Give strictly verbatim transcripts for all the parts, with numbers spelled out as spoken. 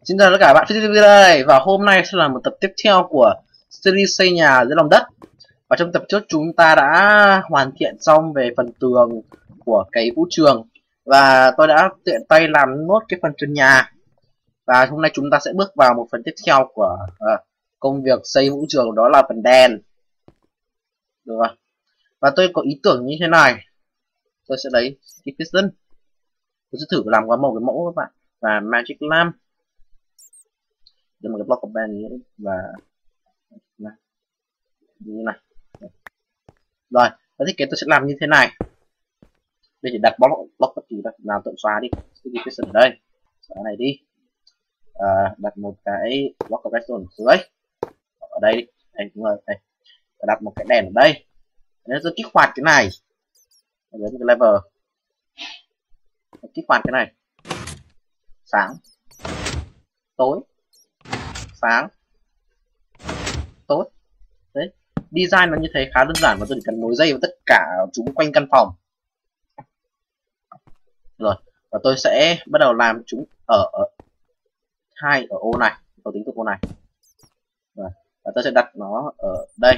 Xin chào tất cả các bạn, Phi ti vi đây. Và hôm nay sẽ là một tập tiếp theo của series xây nhà dưới lòng đất. Và trong tập trước chúng ta đã hoàn thiện xong về phần tường của cái vũ trường. Và tôi đã tiện tay làm nốt cái phần trần nhà. Và hôm nay chúng ta sẽ bước vào một phần tiếp theo của uh, công việc xây vũ trường, đó là phần đèn. Được rồi. Và tôi có ý tưởng như thế này. Tôi sẽ lấy cái piston. Tôi sẽ thử làm qua một cái mẫu các bạn. Và magic lamp. Để một cái block of band và này. Như này. Rồi, và thiết kế tôi sẽ làm như thế này. Đây chỉ đặt block block bất kỳ đâu, nào tự xóa đi. Cái piston ở đây, xóa này đi. À, đặt một cái block of redstone dưới ở đây đi, đây đúng rồi, đây. Và đặt một cái đèn ở đây. Nếu tôi kích hoạt cái này, lấy cái lever, kích hoạt cái này, sáng, tối, sáng, tối. Đấy, design nó như thế khá đơn giản và tôi chỉ cần nối dây vào tất cả chúng quanh căn phòng. Rồi, và tôi sẽ bắt đầu làm chúng ở, ở hai ở ô này, tôi tính từ ô này. Rồi, và tôi sẽ đặt nó ở đây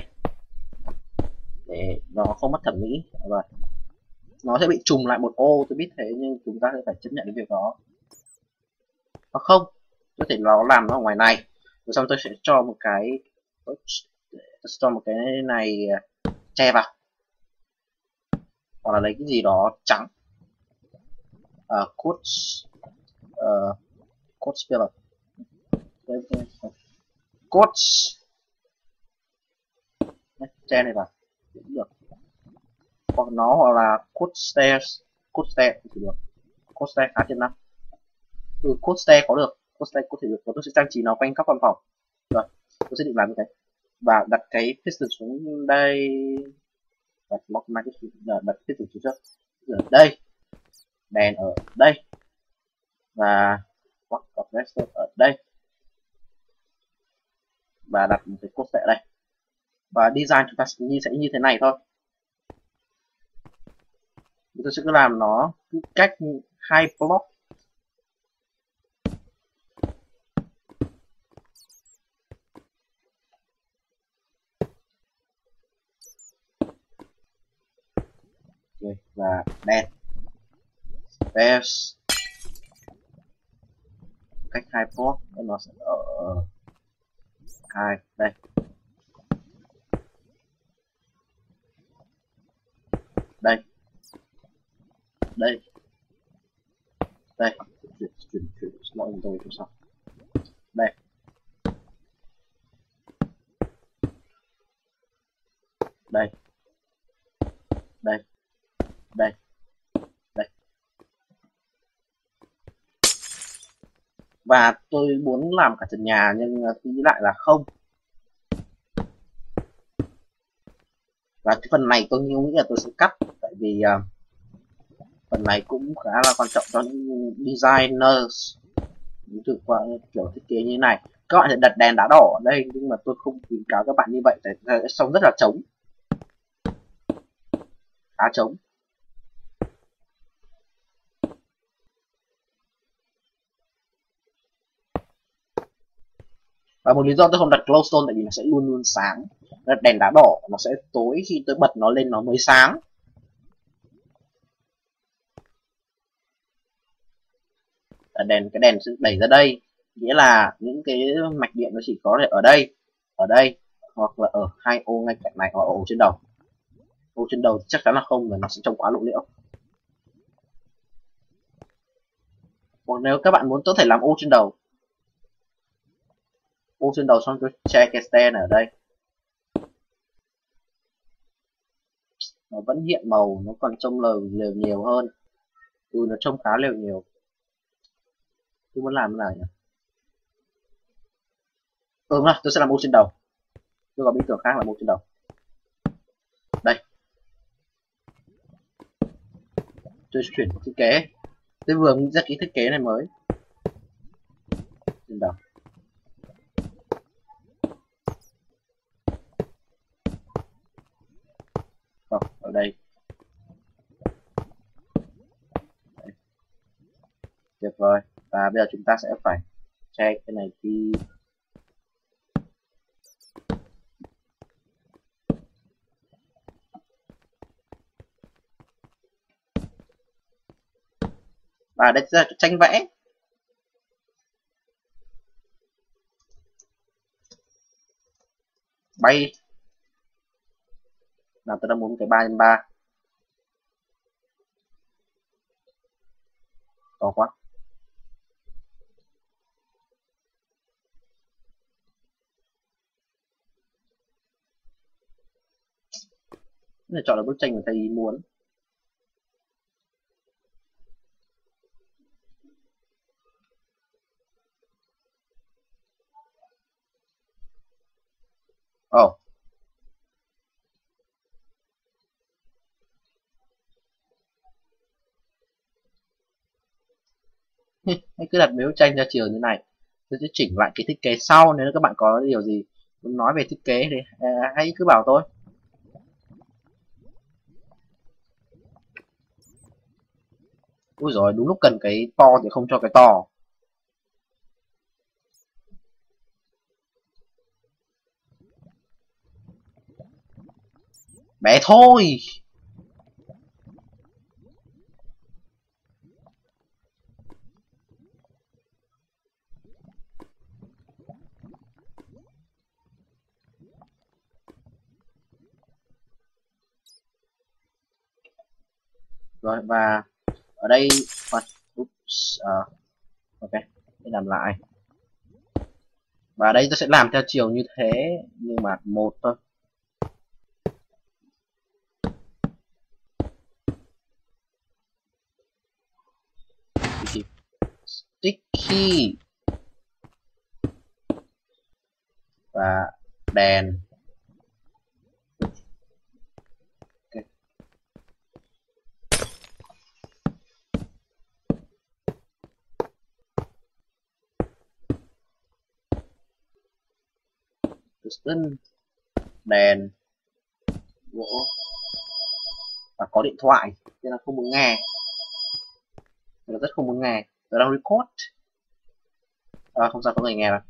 để nó không mất thẩm mỹ. Rồi, nó sẽ bị trùng lại một ô, tôi biết thế, nhưng chúng ta sẽ phải chấp nhận cái việc đó. Hoặc không, có thể nó làm nó ở ngoài này. Rồi xong tôi sẽ cho một cái tôi cho một cái này che vào, hoặc là lấy cái gì đó trắng, uh, code uh, code spiller, code che này vào cũng được, hoặc nó hoặc là code stairs, code stair thì được, code stair khá tiềm năng. Ừ, code stair có được, code stair có thể được, và tôi sẽ trang trí nó quanh các văn phòng. Rồi, tôi sẽ định làm như thế và đặt cái piston xuống đây, đặt block magic, đặt piston xuống trước ở đây, đèn ở đây và block of redstone ở đây, và đặt một cái code stair ở đây. Và design chúng ta sẽ như thế này thôi. Tôi sẽ cứ làm nó cứ cách hai block. Okay, và đèn stairs cách hai block, nó sẽ ở hai đây. Đây, đây, đây, chuyển chuyển chuyển mọi người cho xong. Đây, đây, đây, đây, đây. Và tôi muốn làm cả trần nhà nhưng nghĩ lại là không. Và cái phần này tôi nghĩ là tôi sẽ cắt, tại vì uh, phần này cũng khá là quan trọng cho những designers từ qua kiểu thiết kế như thế này. Các bạn sẽ đặt đèn đá đỏ ở đây, nhưng mà tôi không khuyến cáo các bạn như vậy, tại sẽ trông rất là trống, khá trống. Và một lý do tôi không đặt glowstone tại vì nó sẽ luôn luôn sáng. Đèn đá đỏ nó sẽ tối, khi tôi bật nó lên nó mới sáng. Đèn cái đèn sẽ đẩy ra đây, nghĩa là những cái mạch điện nó chỉ có thể ở đây, ở đây, hoặc là ở hai ô ngay cạnh này, hoặc ô trên đầu. Ô trên đầu chắc chắn là không, và nó sẽ trông quá lộ liễu. Hoặc nếu các bạn muốn có thể làm ô trên đầu, ô trên đầu xong tôi che cái stand ở đây, nó vẫn hiện màu, nó còn trông lờ lều nhiều hơn. Ừ, nó trông khá lều nhiều. Tôi muốn làm thế nào nhỉ? Ừ, mà tôi sẽ làm ô trên đầu. Tôi có ý tưởng khác là ô trên đầu. Đây, tôi chuyển thiết kế. Tôi vừa nghĩ ra cái thiết kế này mới. Trên đầu. Không, ở đây. Đây. Tuyệt vời. Và bây giờ chúng ta sẽ phải check cái này thì và đây là tranh vẽ. Bay nào, tôi đang muốn cái ba nhân ba to quá. Để chọn được bức tranh mà thầy muốn. Oh. Hãy cứ đặt mấy bức tranh ra chiều như này. Tôi sẽ chỉnh lại cái thiết kế sau. Nếu các bạn có điều gì muốn nói về thiết kế thì à, hãy cứ bảo tôi. Ui rồi, đúng lúc cần cái to thì không cho cái to. Bé thôi. Rồi và ở đây oops, uh, ok, để làm lại. Và đây tôi sẽ làm theo chiều như thế nhưng mà một thôi. Sticky và đèn. Okay. Piston, đèn, gỗ và có điện thoại nên là không muốn nghe. Tôi rất không muốn nghe. Tôi đang record. À, không sao, có người nghe rồi.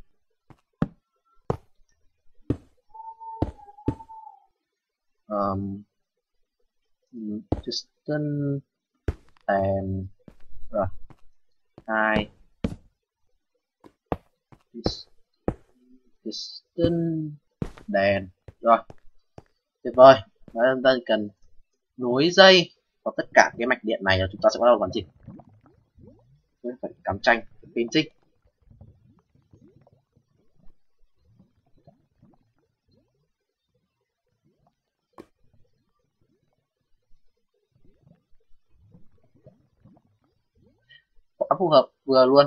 Um, piston, đèn, rồi hai piston, đèn, rồi tuyệt vời. Và chúng ta cần nối dây vào tất cả cái mạch điện này rồi chúng ta sẽ bắt đầu hoàn chỉnh. Phải cắm tranh, painting. Quá phù hợp vừa luôn.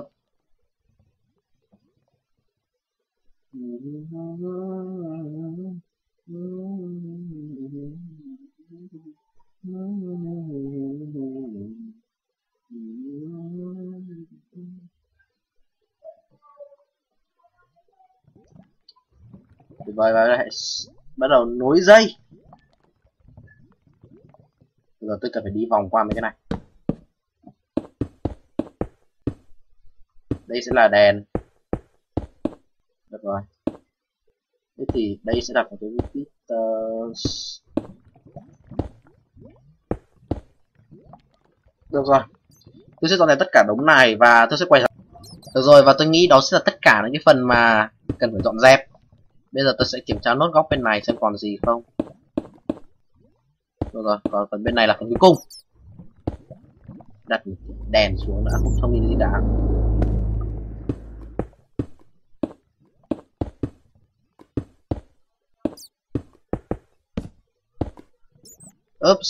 Tuyệt vời, và lại bắt đầu nối dây. Bây giờ tôi cần phải đi vòng qua mấy cái này. Đây sẽ là đèn. Được rồi. Thế thì đây sẽ là một cái repeaters. Được rồi. Tôi sẽ dọn dẹp tất cả đống này và tôi sẽ quay. Được rồi, và tôi nghĩ đó sẽ là tất cả những cái phần mà cần phải dọn dẹp. Bây giờ tôi sẽ kiểm tra nốt góc bên này xem còn gì không. Được rồi, còn phần bên này là phần cuối cùng. Đặt đèn xuống đã, không thông tin gì đã. Oops.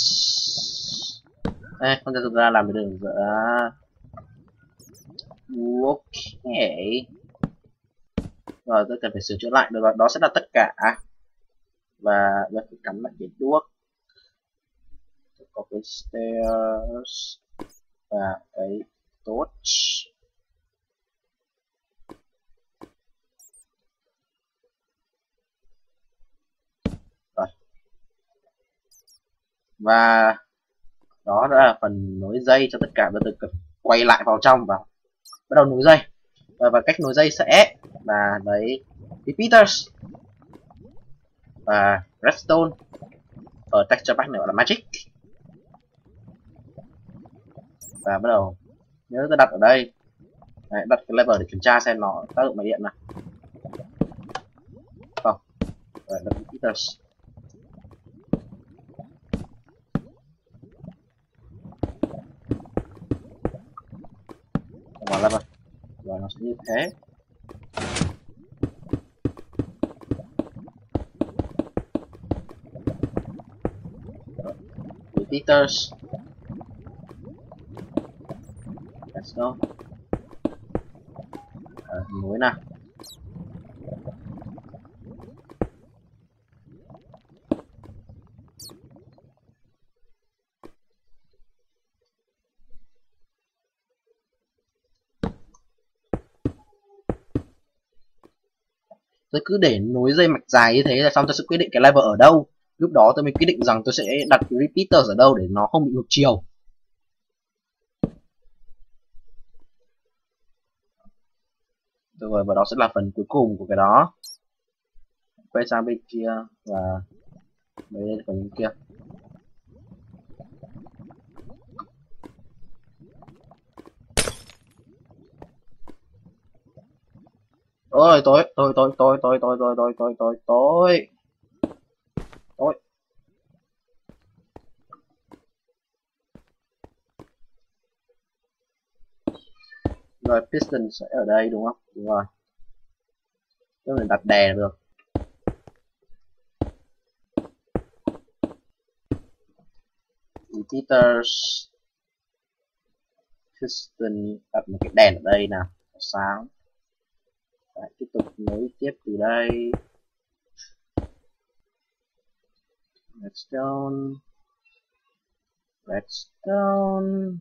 Ê, không thể thực ra làm được nữa. Ok. Rồi tôi cần phải sửa chữa lại. Được rồi, đó sẽ là tất cả. Và tôi phải cắm lại cái đuốc. Có cái stairs và cái torch. Rồi. Và đó là phần nối dây cho tất cả. Bây giờ tôi quay lại vào trong và bắt đầu nối dây. và, và cách nối dây sẽ là lấy repeaters và redstone. Ở texture pack này gọi là magic. Và bắt đầu nhớ tôi đặt ở đây. Đấy, đặt cái lever để kiểm tra xem nó tác dụng máy điện nào. Không. Rồi, đặt repeaters. Vào lever. Rồi nó sẽ như thế. Repeaters. Let's go. À, nối nào. Tôi cứ để nối dây mạch dài như thế là xong tôi sẽ quyết định cái level ở đâu. Lúc đó tôi mới quyết định rằng tôi sẽ đặt cái repeaters ở đâu để nó không bị ngược chiều. Rồi và đó sẽ là phần cuối cùng của cái đó. Quay sang bên kia và lấy lên phần bên kia. Ôi tối tôi tôi tôi tôi tôi tôi tôi tôi tôi tôi tôi rồi piston sẽ ở đây đúng không? Đúng rồi. Chúng mình đặt đè được. Repeaters, piston, đặt một cái đèn ở đây nào, sáng. Đấy, tiếp tục nối tiếp từ đây. Redstone, redstone.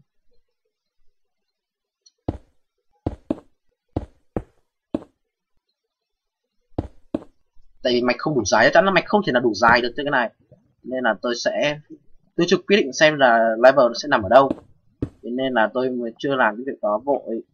Tại vì mạch không đủ dài, chắc chắn là mạch không thể nào đủ dài được như cái này, nên là tôi sẽ tôi chưa quyết định xem là level nó sẽ nằm ở đâu, thế nên là tôi mới chưa làm cái việc đó vội.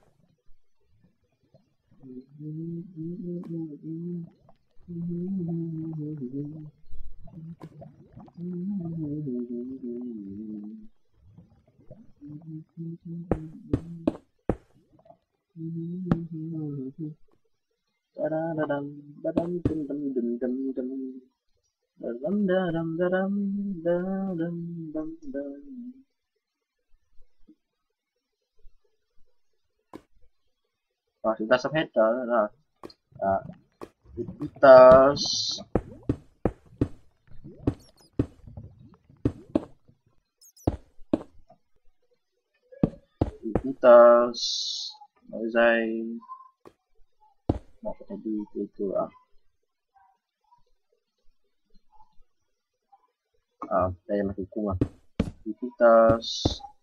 Rồi chúng ta sắp hết rồi. Rồi. À, repeaters. Repeaters. Nối dây. Một cái đi từ cửa. À, đây là cuối cùng rồi. Repeaters.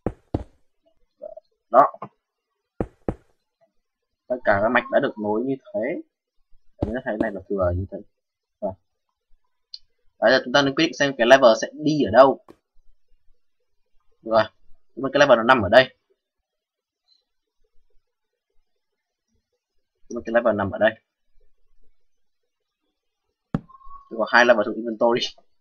Đó. Tất cả các mạch đã được nối như thế. Chúng ta thấy này là thừa như thế. Rồi. Bây giờ chúng ta nên quyết định xem cái level sẽ đi ở đâu. Rồi, cái level nó nằm ở đây. Cái level nằm ở đây. Tôi có hai level trong inventory.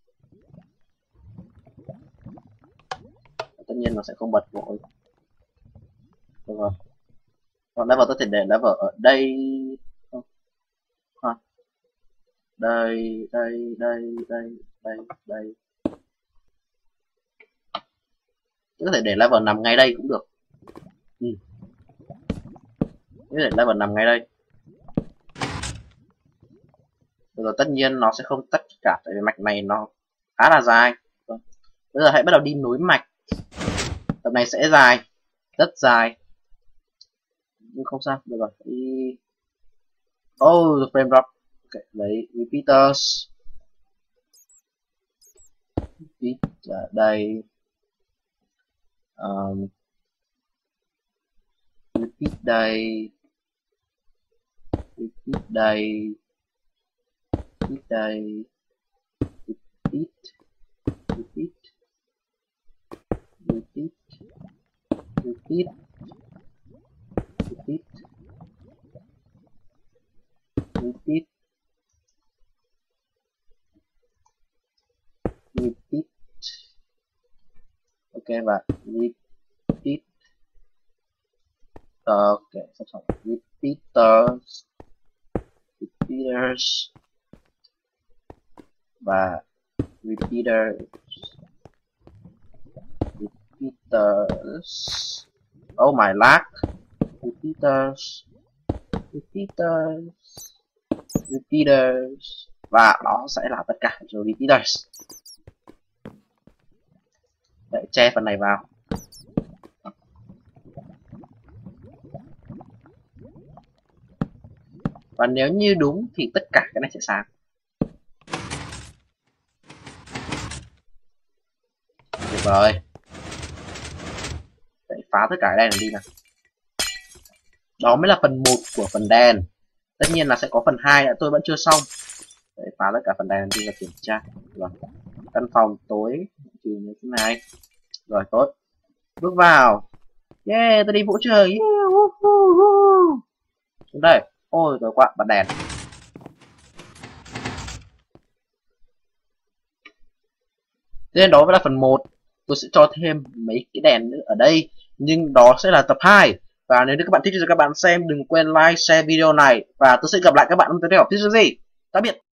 Tất nhiên nó sẽ không bật vội. Được rồi. Còn level tôi thể để level ở đây. À. Đây, đây, đây, đây, đây, đây. Tôi có thể để level nằm ngay đây cũng được. Ừ. Để level nằm ngay đây. Rồi tất nhiên nó sẽ không tất cả, tại vì mạch này nó khá là dài. Bây giờ hãy bắt đầu đi nối mạch. Tập này sẽ dài, rất dài, nhưng không sao, được rồi. Đi. Oh, the frame drop. Okay, lấy repeaters. Repeat ở đây. Um, repeat đây. Repeat đây. Repeat đây. Repeat. Repeat. Repeat. Repeat. Repeat. repeat repeat ok và repeat ok sắp xong repeaters repeaters và repeaters repeaters oh my lag repeaters repeaters repeaters và đó sẽ là tất cả rồi repeaters. Để che phần này vào. Và nếu như đúng thì tất cả cái này sẽ sáng. Được rồi. Để phá tất cả cái đèn này đi nào. Đó mới là phần một của phần đèn. Tất nhiên là sẽ có phần hai nữa, tôi vẫn chưa xong. Để phá tất cả phần đèn đi và kiểm tra. Rồi. Căn phòng tối trừ như thế này. Rồi tốt. Bước vào. Yeah, tôi đi vũ trường. Yeah, woo, woo, woo. Xuống đây. Ôi rồi quá, bật đèn. Thế nên đó mới là phần một. Tôi sẽ cho thêm mấy cái đèn nữa ở đây. Nhưng đó sẽ là tập hai. Và nếu các bạn thích thì các bạn xem, đừng quên like, share video này. Và tôi sẽ gặp lại các bạn trong video tiếp theo gì. Tạm biệt.